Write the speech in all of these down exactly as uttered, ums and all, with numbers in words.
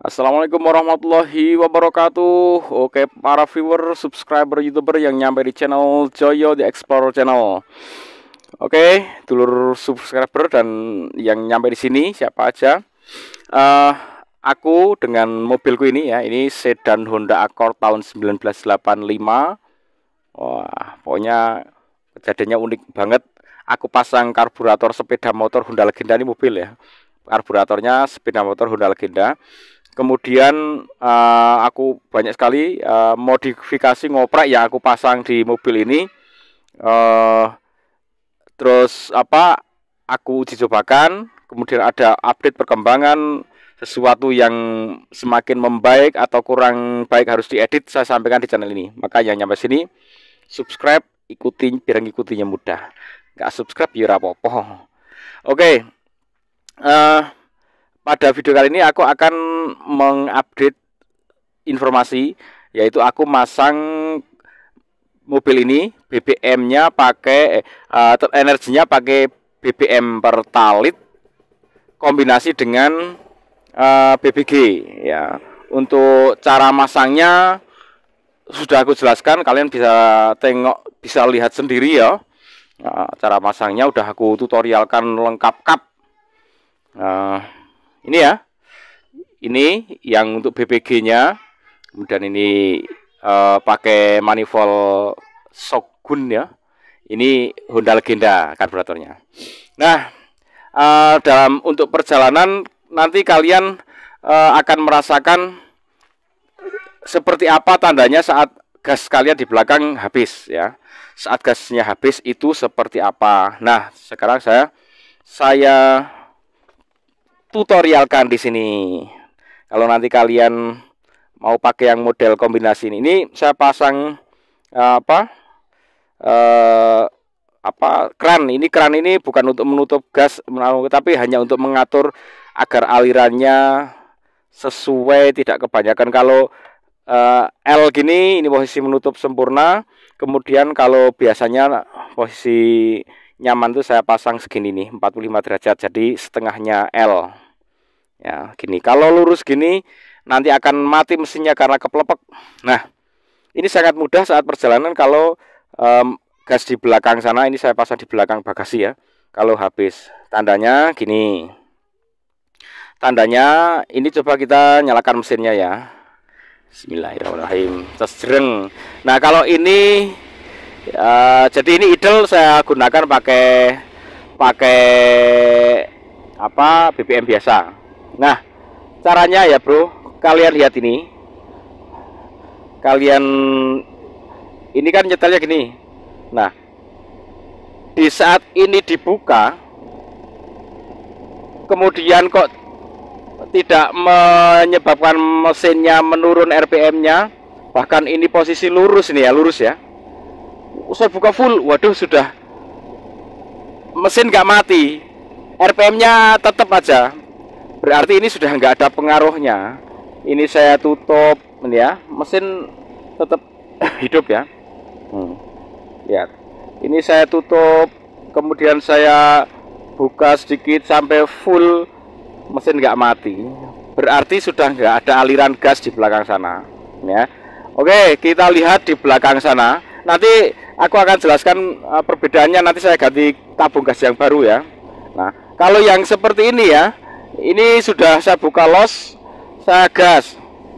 Assalamualaikum warahmatullahi wabarakatuh. Oke, para viewer, subscriber, youtuber yang nyampe di channel Joyo The Explorer Channel. Oke, dulur subscriber dan yang nyampe di sini siapa aja? Uh, aku dengan mobilku ini ya, ini sedan Honda Accord tahun seribu sembilan ratus delapan puluh lima. Wah, pokoknya kejadiannya unik banget. Aku pasang karburator sepeda motor Honda Legenda, ini mobil ya. Karburatornya sepeda motor Honda Legenda. Kemudian uh, aku banyak sekali uh, modifikasi ngoprek yang aku pasang di mobil ini. Uh, terus apa? Aku uji cobakan. Kemudian ada update perkembangan sesuatu yang semakin membaik atau kurang baik harus diedit, saya sampaikan di channel ini. Maka yang nyampe sini subscribe, ikutin biar ngikutinya mudah. Nggak subscribe ya apa-apa. Oke. Okay. Uh, Pada video kali ini aku akan mengupdate informasi, yaitu aku masang mobil ini B B M-nya pakai uh, energinya pakai B B M Pertalite kombinasi dengan uh, B B G ya. Untuk cara masangnya sudah aku jelaskan, kalian bisa tengok, bisa lihat sendiri ya. Nah, cara masangnya udah aku tutorialkan lengkap-kap. Nah, ini ya, ini yang untuk B B G-nya, kemudian ini uh, pakai manifold Shogun ya. Ini Honda Legenda karburatornya. Nah, uh, dalam untuk perjalanan nanti kalian uh, akan merasakan seperti apa tandanya saat gas kalian di belakang habis ya. Saat gasnya habis itu seperti apa. Nah, sekarang saya saya tutorialkan di sini. Kalau nanti kalian mau pakai yang model kombinasi ini, ini saya pasang uh, apa? Uh, apa kran. Ini kran ini bukan untuk menutup gas, tapi hanya untuk mengatur agar alirannya sesuai, tidak kebanyakan. Kalau uh, L gini, ini posisi menutup sempurna. Kemudian kalau biasanya posisi nyaman tuh saya pasang segini nih, empat puluh lima derajat, jadi setengahnya L. Ya, gini. Kalau lurus gini nanti akan mati mesinnya karena keplepek. Nah, ini sangat mudah saat perjalanan. Kalau um, gas di belakang sana, ini saya pasang di belakang bagasi ya. Kalau habis, tandanya gini. Tandanya ini coba kita nyalakan mesinnya ya. Bismillahirrahmanirrahim. Cesreng. Nah, kalau ini uh, jadi ini idle saya gunakan pakai pakai apa B B M biasa. Nah, caranya ya bro, kalian lihat ini. Kalian ini kan nyetelnya gini. Nah, di saat ini dibuka, kemudian kok tidak menyebabkan mesinnya menurun R P M-nya, bahkan ini posisi lurus ini ya, lurus ya. Saya buka full, waduh sudah mesin nggak mati, R P M-nya tetap aja. Berarti ini sudah nggak ada pengaruhnya. Ini saya tutup, ini ya, mesin tetap hidup ya. Hmm. Lihat, ini saya tutup, kemudian saya buka sedikit sampai full, mesin nggak mati. Berarti sudah nggak ada aliran gas di belakang sana. Ya, oke, kita lihat di belakang sana. Nanti aku akan jelaskan uh, perbedaannya. Nanti saya ganti tabung gas yang baru ya. Nah, kalau yang seperti ini ya. Ini sudah saya buka los, saya gas.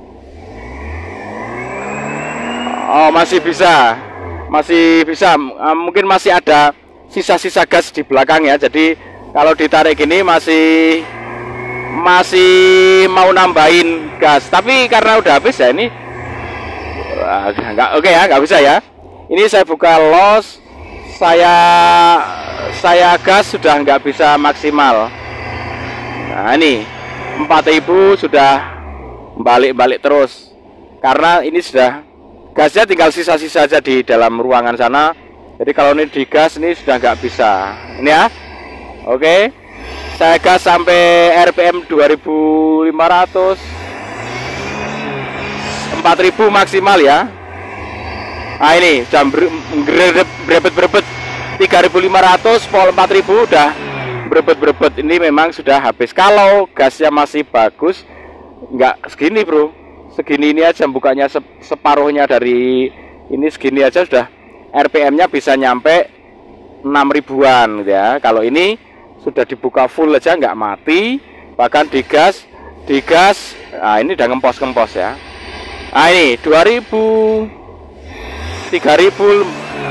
Oh, masih bisa, masih bisa. Mungkin masih ada sisa-sisa gas di belakang ya. Jadi kalau ditarik gini masih masih mau nambahin gas. Tapi karena udah habis ya ini, nggak oke ya, nggak bisa ya. Ini saya buka los, saya saya gas sudah nggak bisa maksimal. Nah, ini empat ribu sudah balik-balik terus. Karena ini sudah gasnya tinggal sisa-sisa saja di dalam ruangan sana. Jadi kalau ini digas ini sudah nggak bisa. Ini ya. Oke. Saya gas sampai R P M dua ribu lima ratus. empat ribu maksimal ya. Nah, ini jam berebet-berebet tiga ribu lima ratus, pol empat ribu udah berebet-berebet. Ini memang sudah habis. Kalau gasnya masih bagus, nggak segini bro, segini ini aja bukanya se separuhnya dari ini, segini aja sudah R P M nya bisa nyampe enam ribuan ya. Kalau ini sudah dibuka full aja nggak mati, bahkan digas digas nah ini udah ngempos-ngempos ya. Nah ini dua ribu, tiga ribu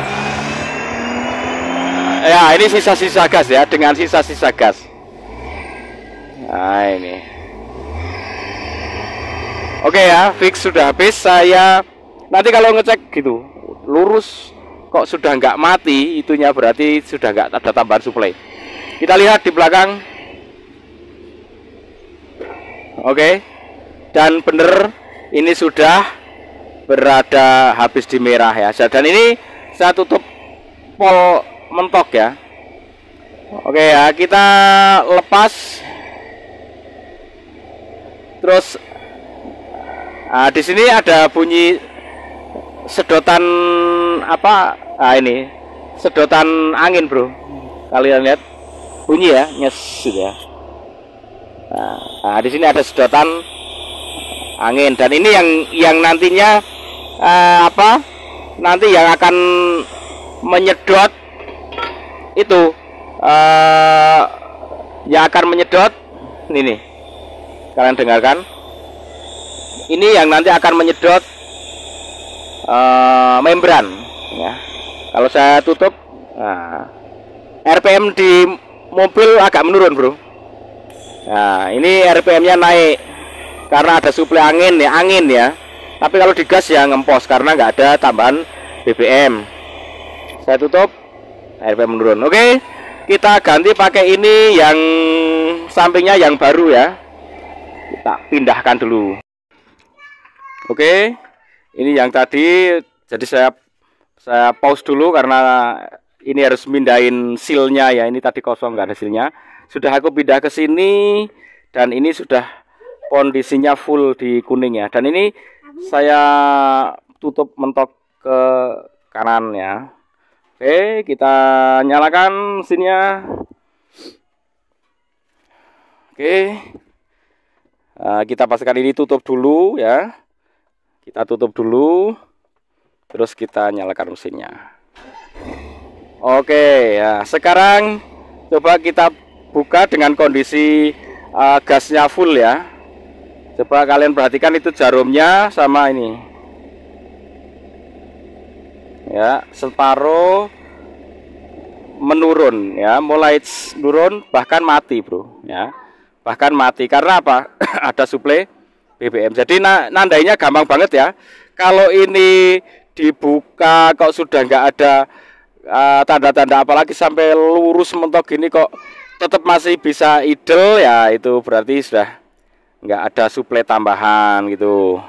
ya, ini sisa-sisa gas ya, dengan sisa-sisa gas. Nah ini oke ya, fix sudah habis. Saya nanti kalau ngecek gitu lurus kok sudah nggak mati, itunya berarti sudah nggak ada tambahan suplai. Kita lihat di belakang. Oke, dan bener ini sudah berada habis di merah ya. Dan ini saya tutup pol mentok ya. Oke ya, kita lepas. Terus nah, di sini ada bunyi sedotan apa? Ah ini sedotan angin bro. Kalian lihat bunyi ya, nyes gitu ya. Nah, nah di sini ada sedotan angin, dan ini yang yang nantinya uh, apa? Nanti yang akan menyedot itu uh, yang akan menyedot ini nih, kalian dengarkan, ini yang nanti akan menyedot uh, membran ya. Kalau saya tutup, nah, R P M di mobil agak menurun bro. Nah ini R P M nya naik karena ada suplai angin ya, angin ya. Tapi kalau digas ya ngempos karena nggak ada tambahan B B M. Saya tutup, R P M menurun. Oke, kita ganti pakai ini yang sampingnya yang baru ya. Kita pindahkan dulu. Oke, ini yang tadi. Jadi saya saya pause dulu karena ini harus mindahin sealnya ya. Ini tadi kosong nggak ada sealnya. Sudah aku pindah ke sini dan ini sudah kondisinya full di kuning ya. Dan ini saya tutup mentok ke kanan ya. Oke, kita nyalakan mesinnya. Oke, nah, kita pastikan ini tutup dulu ya. Kita tutup dulu, terus kita nyalakan mesinnya. Oke ya, sekarang coba kita buka dengan kondisi uh, gasnya full ya. Coba kalian perhatikan itu jarumnya sama ini ya, separuh menurun ya, mulai turun bahkan mati bro ya, bahkan mati karena apa? Ada suplai B B M. Jadi nandainya gampang banget ya. Kalau ini dibuka kok sudah nggak ada tanda-tanda uh, apalagi sampai lurus mentok gini kok tetap masih bisa idle ya, itu berarti sudah nggak ada suplai tambahan gitu.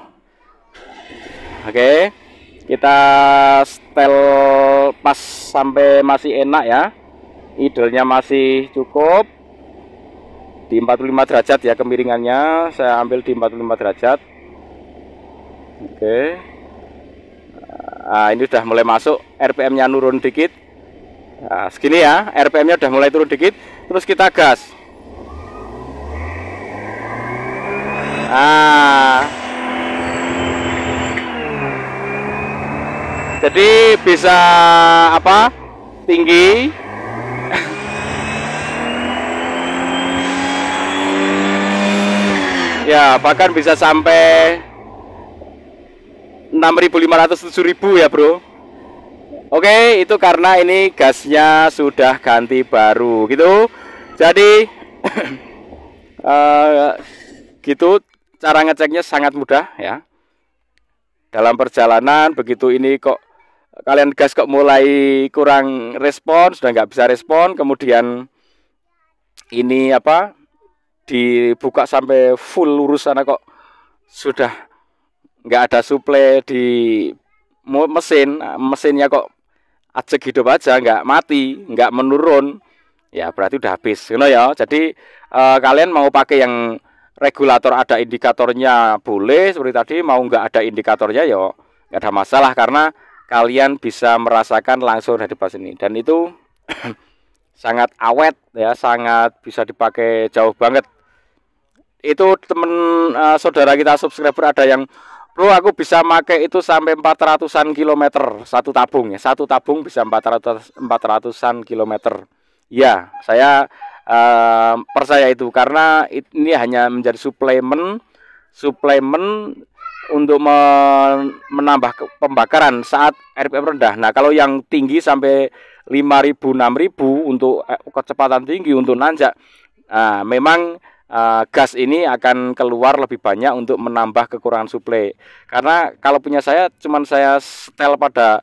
Oke, kita setel pas sampai masih enak ya, idle-nya masih cukup di empat puluh lima derajat ya kemiringannya. Saya ambil di empat puluh lima derajat. Oke, nah ini udah mulai masuk, R P M nya nurun dikit. Nah, segini ya, R P M nya udah mulai turun dikit. Terus kita gas. Nah, jadi bisa apa? Tinggi. Ya, bahkan bisa sampai enam ribu lima ratus tujuh ribu ya, Bro. Oke, itu karena ini gasnya sudah ganti baru gitu. Jadi uh, gitu cara ngeceknya sangat mudah ya. Dalam perjalanan begitu ini kok kalian gas kok mulai kurang respon, sudah nggak bisa respon, kemudian ini apa dibuka sampai full lurus sana kok sudah nggak ada suplai di mesin, mesinnya kok ajek hidup aja, nggak mati, nggak menurun, ya berarti udah habis, you know ya. Jadi eh, kalian mau pakai yang regulator ada indikatornya boleh seperti tadi, mau nggak ada indikatornya ya nggak ada masalah karena kalian bisa merasakan langsung dari pas ini, dan itu sangat awet ya, sangat bisa dipakai jauh banget. itu temen uh, saudara kita subscriber ada yang, bro aku bisa pakai itu sampai empat ratusan kilometer satu tabung ya, satu tabung bisa empat ratus empat ratusan kilometer. Ya, saya uh, percaya itu karena ini hanya menjadi suplemen suplemen untuk menambah pembakaran saat R P M rendah. Nah, kalau yang tinggi sampai lima ribu enam ribu untuk kecepatan tinggi untuk nanjak, nah, memang Uh, gas ini akan keluar lebih banyak untuk menambah kekurangan suplai. Karena kalau punya saya cuman saya setel pada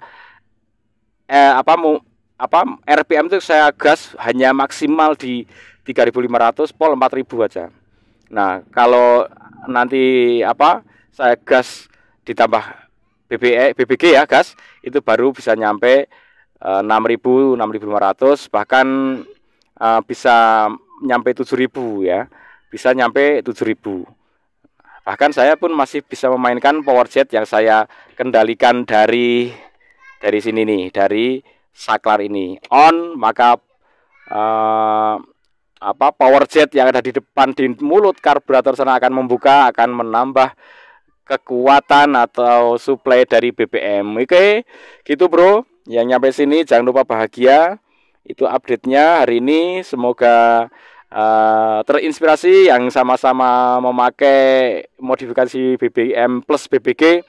eh, apa mau apa R P M itu saya gas hanya maksimal di tiga ribu lima ratus pol empat ribu aja. Nah, kalau nanti apa saya gas ditambah B B E, B B G ya gas itu baru bisa nyampe uh, enam ribu enam ribu lima ratus bahkan uh, bisa nyampe tujuh ribu ya. Bisa nyampe tujuh ribu. Bahkan saya pun masih bisa memainkan power jet yang saya kendalikan dari dari sini nih, dari saklar ini. On, maka uh, apa power jet yang ada di depan di mulut karburator sana akan membuka, akan menambah kekuatan atau suplai dari B B M. Oke, gitu bro. Yang nyampe sini jangan lupa bahagia. Itu update-nya hari ini. Semoga Uh, terinspirasi yang sama-sama memakai modifikasi B B M plus B B G.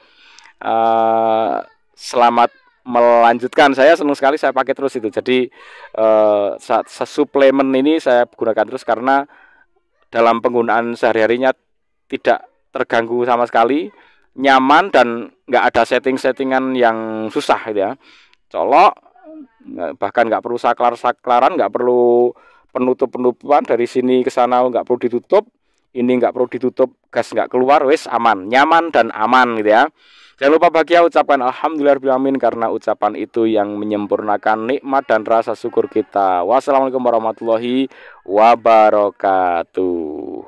Uh, selamat melanjutkan. Saya senang sekali saya pakai terus itu. Jadi uh, suplemen ini saya gunakan terus karena dalam penggunaan sehari-harinya tidak terganggu sama sekali, nyaman dan nggak ada setting-settingan yang susah gitu ya. Colok, bahkan nggak perlu saklar-saklaran, nggak perlu penutup-penutupan dari sini ke sana, nggak perlu ditutup, ini nggak perlu ditutup, gas nggak keluar, wes aman, nyaman dan aman gitu ya. Jangan lupa bahagia, ucapkan alhamdulillahirobbilalamin karena ucapan itu yang menyempurnakan nikmat dan rasa syukur kita. Wassalamualaikum warahmatullahi wabarakatuh.